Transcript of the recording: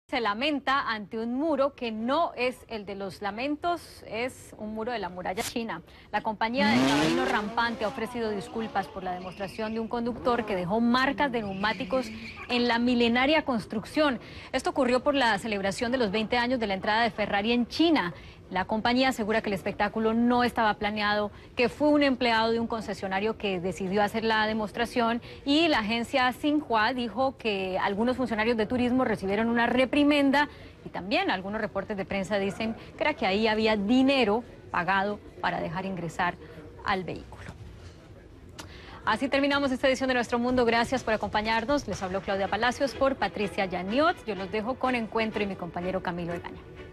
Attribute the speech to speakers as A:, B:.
A: Se lamenta ante un muro que no es el de los lamentos, es un muro de la muralla china. La compañía de Cabalino Rampante ha ofrecido disculpas por la demostración de un conductor que dejó marcas de neumáticos en la milenaria construcción. Esto ocurrió por la celebración de los 20 años de la entrada de Ferrari en China. La compañía asegura que el espectáculo no estaba planeado, que fue un empleado de un concesionario que decidió hacer la demostración, y la agencia Xinhua dijo que algunos funcionarios de turismo recibieron una reprimenda, y también algunos reportes de prensa dicen que era que ahí había dinero pagado para dejar ingresar al vehículo. Así terminamos esta edición de Nuestro Mundo. Gracias por acompañarnos. Les habló Claudia Palacios por Patricia Yaniot. Yo los dejo con Encuentro y mi compañero Camilo Egaña.